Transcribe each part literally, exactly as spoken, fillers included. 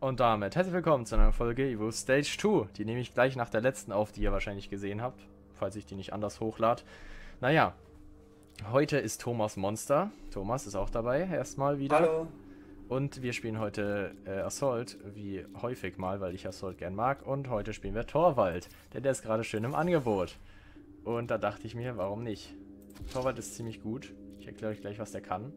Und damit herzlich willkommen zu einer Folge Evo Stage zwei. Die nehme ich gleich nach der letzten auf, die ihr wahrscheinlich gesehen habt, falls ich die nicht anders hochlade. Naja, heute ist Thomas Monster. Thomas ist auch dabei, erstmal wieder. Hallo. Und wir spielen heute äh, Assault, wie häufig mal, weil ich Assault gern mag. Und heute spielen wir Torvald, denn der ist gerade schön im Angebot. Und da dachte ich mir, warum nicht? Torvald ist ziemlich gut. Ich erkläre euch gleich, was der kann.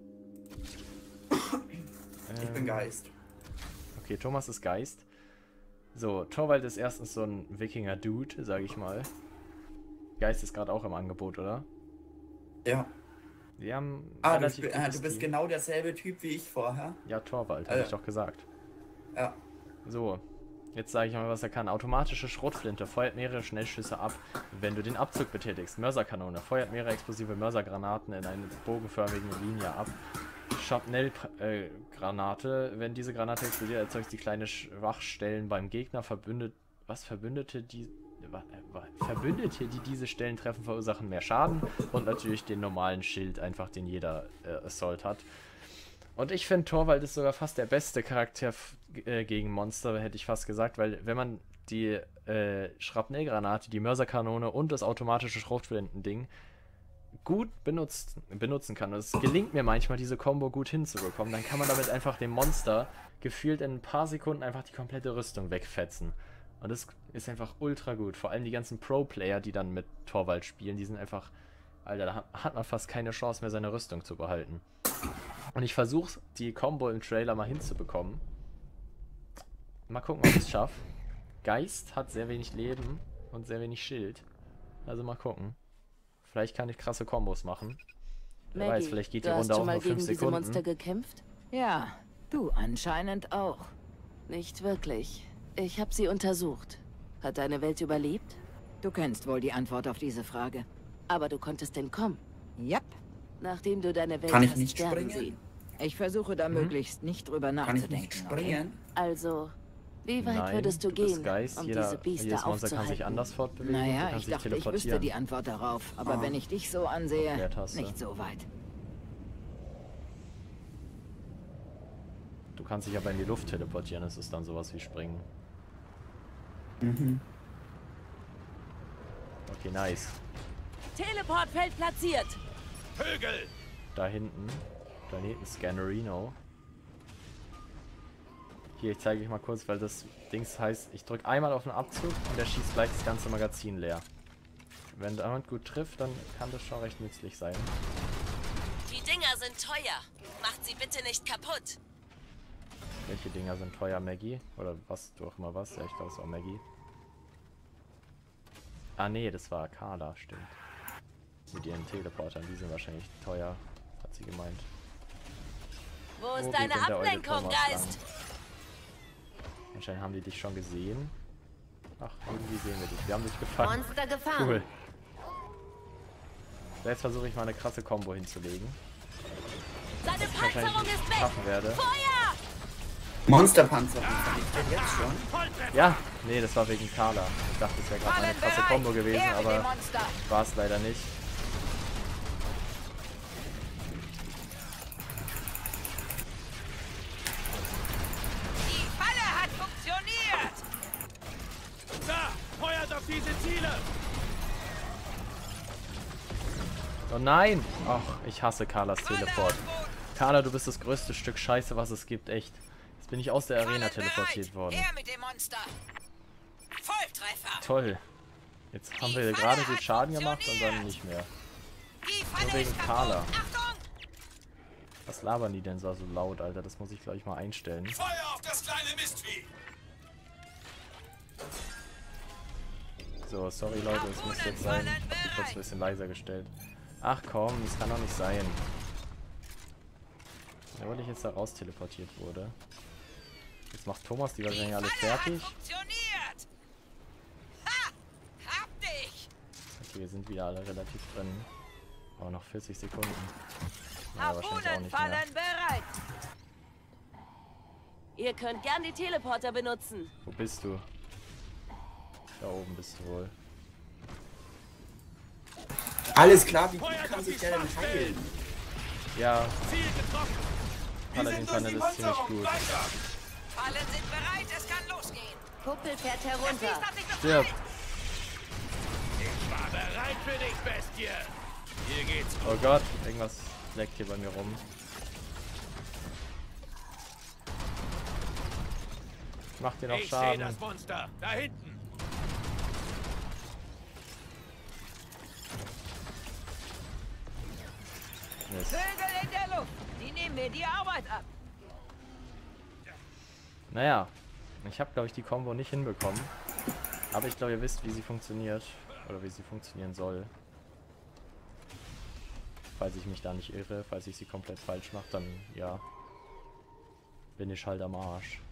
Ich bin Geist. Okay, Thomas ist Geist. So, Torvald ist erstens so ein Wikinger-Dude, sage ich mal. Geist ist gerade auch im Angebot, oder? Ja. Wir haben ah, du, ah, du bist genau derselbe Typ wie ich vorher. Ja, Torvald, also, habe ich doch gesagt. Ja. So, jetzt sage ich mal, was er kann. Automatische Schrotflinte feuert mehrere Schnellschüsse ab, wenn du den Abzug betätigst. Mörserkanone feuert mehrere explosive Mörsergranaten in eine bogenförmige Linie ab. Schrapnellgranate. Äh, Wenn diese Granate explodiert, erzeugt sie kleine Schwachstellen beim Gegner. Verbündet, was Verbündete, die äh, Verbündete, die diese Stellen treffen, verursachen mehr Schaden. Und natürlich den normalen Schild, einfach den jeder äh, Assault hat. Und ich finde, Torvald ist sogar fast der beste Charakter äh, gegen Monster, hätte ich fast gesagt, weil wenn man die äh, Schrapnellgranate, die Mörserkanone und das automatische Schrotflinten-Ding gut benutzt, benutzen kann. Und es gelingt mir manchmal, diese Combo gut hinzubekommen. Dann kann man damit einfach dem Monster gefühlt in ein paar Sekunden einfach die komplette Rüstung wegfetzen. Und das ist einfach ultra gut. Vor allem die ganzen Pro-Player, die dann mit Torvald spielen, die sind einfach... Alter, da hat man fast keine Chance mehr, seine Rüstung zu behalten. Und ich versuche, die Combo im Trailer mal hinzubekommen. Mal gucken, ob ich es schaffe. Geist hat sehr wenig Leben und sehr wenig Schild. Also mal gucken. Vielleicht kann ich krasse Kombos machen. Wer Maggie, weiß, vielleicht geht die du Runde hast auch schon mal nur fünf gegen Sekunden. diese Monster gekämpft? Ja, du anscheinend auch. Nicht wirklich. Ich habe sie untersucht. Hat deine Welt überlebt? Du kennst wohl die Antwort auf diese Frage. Aber du konntest entkommen. Yep. Nachdem du deine Welt Kann ich hast nicht sterben springen? sehen. Ich versuche da Hm? möglichst nicht drüber Kann nachzudenken. ich nicht springen? Also, wie weit Nein, würdest du, du bist gehen, Geist. um Jeder, diese Biester jedes Monster kann sich aufzuhalten? anders fortbewegen. du Naja, kannst ich dich dachte, ich wüsste die Antwort darauf. Aber Ah. wenn ich dich so ansehe, Leertaste. nicht so weit. Du kannst dich aber in die Luft teleportieren, das ist dann sowas wie Springen. Mhm. Okay, nice. Teleportfeld platziert! Vögel! Da hinten. Da hinten Scannerino. Hier, ich zeige euch mal kurz, weil das Dings heißt, ich drücke einmal auf den Abzug und der schießt gleich das ganze Magazin leer. Wenn jemand gut trifft, dann kann das schon recht nützlich sein. Die Dinger sind teuer. Macht sie bitte nicht kaputt. Welche Dinger sind teuer, Maggie? Oder was, du auch immer was? Ja, ich glaube, es war Maggie. Ah, nee, das war Carla, stimmt. Mit ihren Teleportern, die sind wahrscheinlich teuer, hat sie gemeint. Wo ist Wo deine geht denn der Eule Ablenkung, Thomas Geist? lang? Anscheinend haben die dich schon gesehen. Ach, irgendwie sehen wir dich. Wir haben dich gefangen. Monster gefangen. Cool. Jetzt versuche ich mal eine krasse Combo hinzulegen. Seine Ich wahrscheinlich Panzerung nicht ist weg. schaffen werde. Feuer! Monsterpanzer vernichtet jetzt schon. Ja, nee, das war wegen Carla. Ich dachte, das wäre gerade eine krasse Combo gewesen, Her mit dem aber Monster. war es leider nicht. Die Falle hat funktioniert! Da! Feuert auf diese Ziele! Oh nein! Ach, ich hasse Carlas Teleport. Carla, du bist das größte Stück Scheiße, was es gibt, echt. Jetzt bin ich aus der Arena teleportiert worden. Her mit dem Monster! Volltreffer! Toll. Jetzt haben wir gerade gut Schaden gemacht und dann nicht mehr. Die Nur Falle wegen ist Carla. kaputt! Achtung! Was labern die denn so, so laut, Alter? Das muss ich gleich mal einstellen. Feuer auf das kleine Mistvieh! So, sorry Leute, es muss jetzt sein. Ich hab die kurz ein bisschen leiser gestellt. Ach komm, das kann doch nicht sein. Ja, weil ich jetzt da raus teleportiert wurde. Jetzt macht Thomas die wahrscheinlich alle fertig. Funktioniert! Ha! Hab dich! Okay, wir sind wieder alle relativ drin. Aber noch vierzig Sekunden. Ja, wahrscheinlich auch nicht mehr. Harpunenfallen bereit! Ihr könnt gern die Teleporter benutzen. Wo bist du? Da oben bist du wohl. Alles klar, wie gut Feuert kann auf sich die der denn Schwachstellen! heilen? Ja, Ziel getroffen! Wir Paladin sind durch Tunnel die ist ziemlich Panzerung! gut. Weiter! Fallen sind bereit, es kann losgehen. Kuppel fährt Das Biest herunter. hat sich Stirb. befreit. Ich war bereit für dich, Bestie. Hier geht's. Oh Gott, irgendwas leckt hier bei mir rum. Macht dir noch Ich sehe Schaden. das Monster. Da hinten. Mist. Vögel in der Luft. Die nehmen mir die Arbeit ab. Naja, ich habe glaube ich die Combo nicht hinbekommen. Aber ich glaube ihr wisst, wie sie funktioniert. Oder wie sie funktionieren soll. Falls ich mich da nicht irre, falls ich sie komplett falsch mache, dann ja. Bin ich halt am Arsch.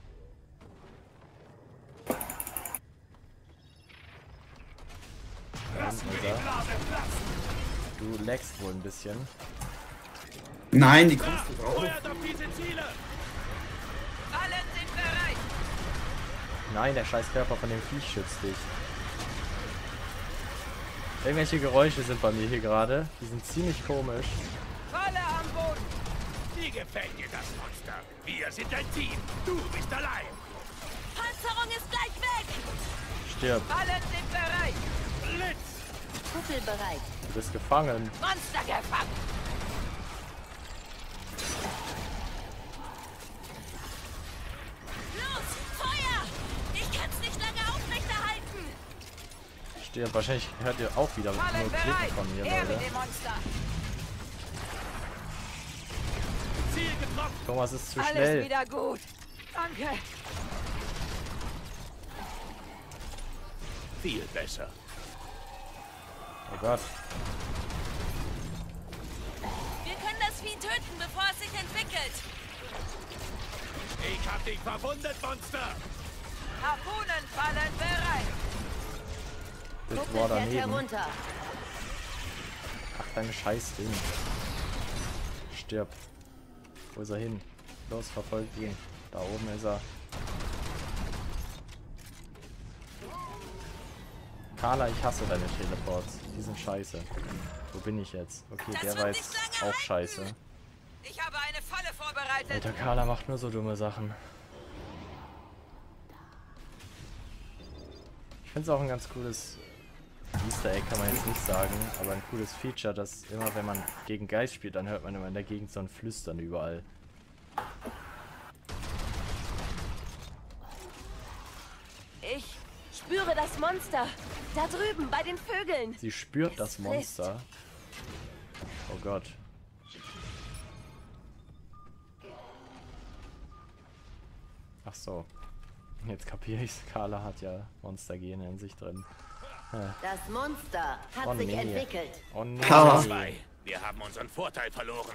Da hinten ist er. Du lagst wohl ein bisschen. Nein, die kommst du drauf. Feuert auf diese Ziele. Fallen sind bereit. Nein, der scheiß Körper von dem Viech schützt dich. Irgendwelche Geräusche sind bei mir hier gerade. Die sind ziemlich komisch. Falle am Boden. Wie gefällt dir das Monster? Wir sind ein Team. Du bist allein. Panzerung ist gleich weg. Stirb. Fallen sind bereit. Blitz. Kuppel bereit. Du bist gefangen. Monster gefangen. Los, Feuer! Ich kann's nicht lange aufrechterhalten. Stirb. Wahrscheinlich hört ihr auch wieder Fallen nur Klicken bereit. von mir, Her mit Leute. dem Monster. Ziel getroffen. Thomas ist zu Alles schnell. wieder gut. Danke. Viel besser. Oh Gott. Wir können das Vieh töten, bevor es sich entwickelt. Ich hab dich verwundet, Monster. Harpunen fallen bereit. Das Kuppel war fährt daneben. herunter. Ach, dein scheiß Ding. Stirb. Wo ist er hin? Los, verfolgt ihn. Da oben ist er. Carla, ich hasse deine Teleports. Die sind scheiße. Wo bin ich jetzt? Okay, Das der wird war nicht jetzt lange auch halten. scheiße. Ich habe eine Falle vorbereitet. Alter, Carla macht nur so dumme Sachen. Ich finde es auch ein ganz cooles Easter Egg, kann man jetzt nicht sagen, aber ein cooles Feature, dass immer, wenn man gegen Geist spielt, dann hört man immer in der Gegend so ein Flüstern überall. Ich spüre das Monster. Da drüben, bei den Vögeln. Sie spürt Es das frisst. Monster. Oh Gott. Ach so. Jetzt kapiere ich's. Carla hat ja Monstergene in sich drin. Das Monster hat Oh sich nee. entwickelt. Oh nee. Carla. Zwei. Wir haben unseren Vorteil verloren.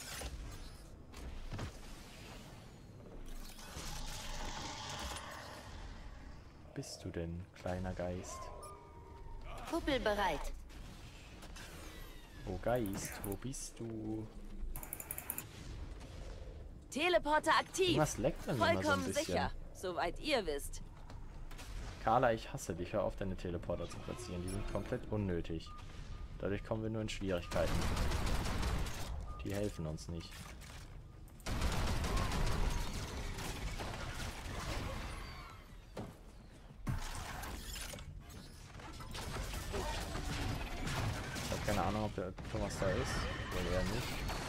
Bist du denn, kleiner Geist? Kuppel bereit. Oh Geist, wo bist du? Teleporter aktiv. Irgendwas leckt dann immer so ein Vollkommen bisschen. sicher. Soweit ihr wisst. Carla, ich hasse dich. Hör auf, deine Teleporter zu platzieren. Die sind komplett unnötig. Dadurch kommen wir nur in Schwierigkeiten. Die helfen uns nicht. Ich habe keine Ahnung, ob der Thomas da ist. Wohl eher nicht.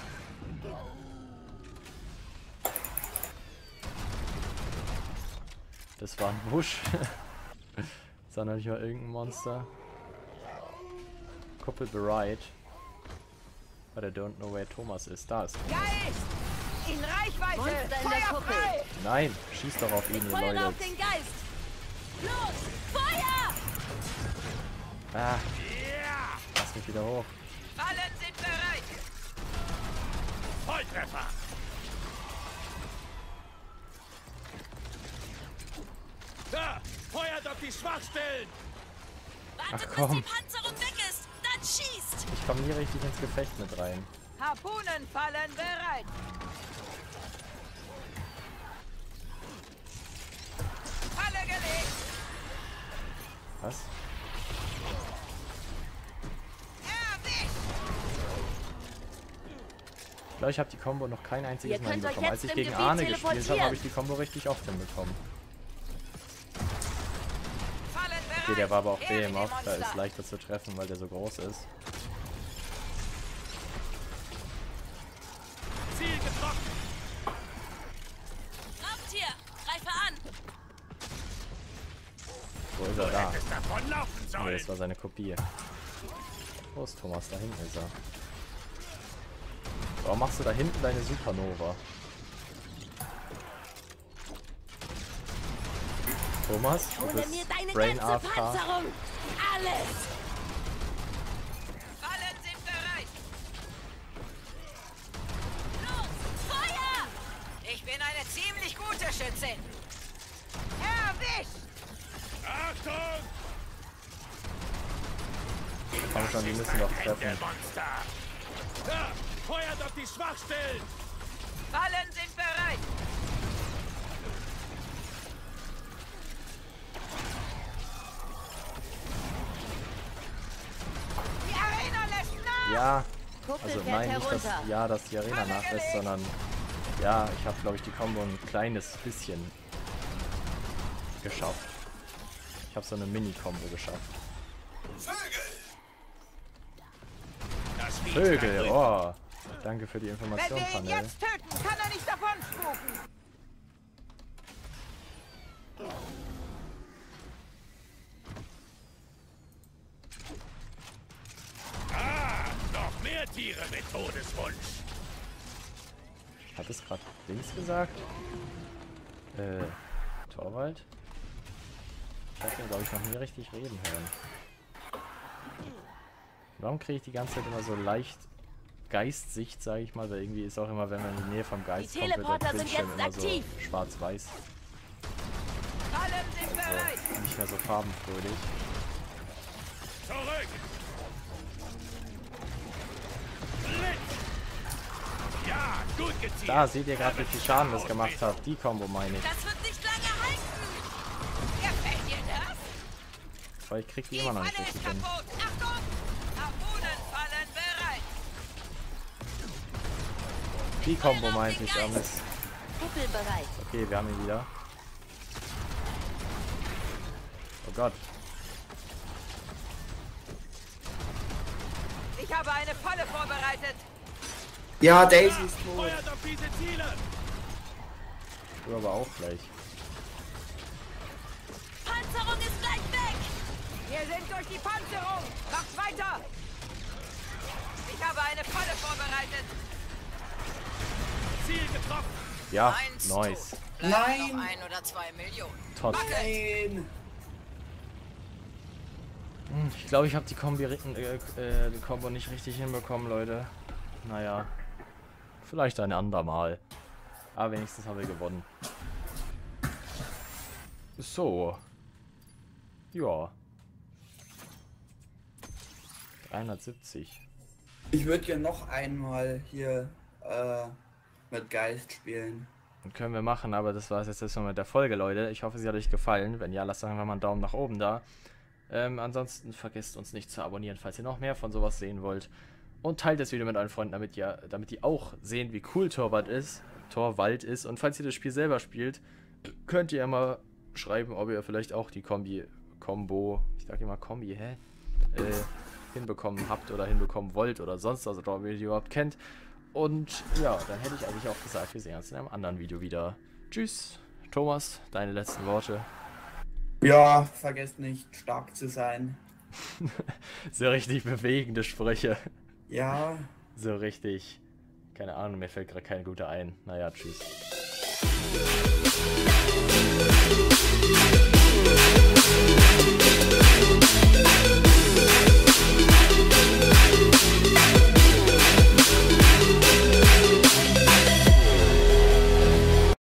Das war ein Busch. Das war noch nicht mal irgendein Monster. Kuppel bereit. But I don't know where Thomas ist. Da ist. Geist! In Reichweite! Monster in der Feuer Kuppel. frei! Nein, schießt doch auf ihn, ihr Feuer Leute. auf den Geist. Los, Feuer! Ah, lass mich wieder hoch. Fallen sind bereit! Volltreffer. Da! Feuert auf die Schwachstellen. Wartet, Ach, komm. bis die Panzerung weg ist. Dann schießt. Ich komme nie richtig ins Gefecht mit rein. Harpunen fallen bereit! Falle gelegt! Was? Erwischt! Ich glaube, ich habe die Combo noch kein einziges Ihr Mal könnt euch hinbekommen. Als jetzt ich im gegen Gebiet Arne gespielt habe, teleportieren. habe ich die Combo richtig oft hinbekommen. Fallen bereit. Okay, der war aber auch Ehre B M die off, da Monster. ist leichter zu treffen, weil der so groß ist. Ziel getroffen. Raubtier, greife an! Wo ist er da? Hättest davonlaufen Nee, sollen. das war seine Kopie. Wo ist Thomas? Da hinten ist er. Warum machst du da hinten deine Supernova? Thomas, du Hole bist mir deine Brain ganze A F K. Panzerung! Alles! Fallen sind bereit. Los, Feuer! Ich bin eine ziemlich gute Schützin. Erwischt! Achtung! Komm schon, die müssen doch Der treffen. Monster. Ja, feuert auf die Schwachstellen. Fallen sind bereit. Die Arena lässt nach. Ja, Kuppel also fährt nein, nicht das, herunter. ja, dass die Arena nachlässt, sondern ja, ich habe glaube ich die Combo ein kleines bisschen geschafft. Ich habe so eine Mini-Combo geschafft. Das Vieh Vögel, kann oh. Danke für die Wenn Information, wir ihn Panel. jetzt töten, kann er nicht davon spuken. Ah, noch mehr Tiere mit Todeswunsch. Hat es gerade links gesagt? Äh, Torwald? Ich habe ihn, glaube ich, noch nie richtig reden hören. Warum kriege ich die ganze Zeit immer so leicht Geistsicht, sage ich mal, weil irgendwie ist auch immer, wenn man in die Nähe vom Geist Die kommt, wird der Teleporter sind Bildschirm jetzt immer aktiv. so schwarz-weiß. Fallen sind bereit. Also nicht mehr so farbenfröhlich. Zurück. Blitz. Ja, gut gezielt. Da seht ihr gerade, wie viel Schaden das gemacht hat. Die Combo meine ich. Das wird nicht lange halten! Gefällt dir das? Aber ich krieg die Die immer noch nicht Falle ist richtig hin. kaputt. Achtung! Harpunen fallen bereit. Die Combo meinte ich, oh Mist. Kuppel bereit. Okay, wir haben ihn wieder. Oh Gott. Ich habe eine Falle vorbereitet. Ja, Daisy ist tot. Feuert auf diese Ziele. Du aber auch gleich. Panzerung ist gleich weg! Wir sind durch die Panzerung. Macht weiter. Ich habe eine Falle vorbereitet. Ziel getroffen. Ja, Eins nice. tot. Bleiben Nein. noch ein oder zwei Millionen. Tot. Nein. Hm, Ich glaube, ich habe die Kombi, äh, äh, die Combo nicht richtig hinbekommen, Leute. Naja. Vielleicht ein andermal. Aber wenigstens haben wir gewonnen. So. Ja. dreihundertsiebzig. Ich würde gerne noch einmal hier äh, mit Geist spielen. Können wir machen, aber das war es jetzt erstmal mit der Folge, Leute. Ich hoffe, sie hat euch gefallen. Wenn ja, lasst einfach mal einen Daumen nach oben da. Ähm, ansonsten vergesst uns nicht zu abonnieren, falls ihr noch mehr von sowas sehen wollt. Und teilt das Video mit euren Freunden, damit ihr, damit die auch sehen, wie cool Torwald ist. Torwald ist. Und falls ihr das Spiel selber spielt, könnt ihr immer schreiben, ob ihr vielleicht auch die Kombi, Combo, ich sag immer Kombi, hä? Äh, hinbekommen habt oder hinbekommen wollt oder sonst was, oder ob ihr die überhaupt kennt. Und ja, dann hätte ich eigentlich auch gesagt, wir sehen uns in einem anderen Video wieder. Tschüss. Thomas, deine letzten Worte. Ja, vergesst nicht, stark zu sein. So richtig bewegende Sprüche. Ja. So richtig. Keine Ahnung, mir fällt gerade kein guter ein. Naja, tschüss.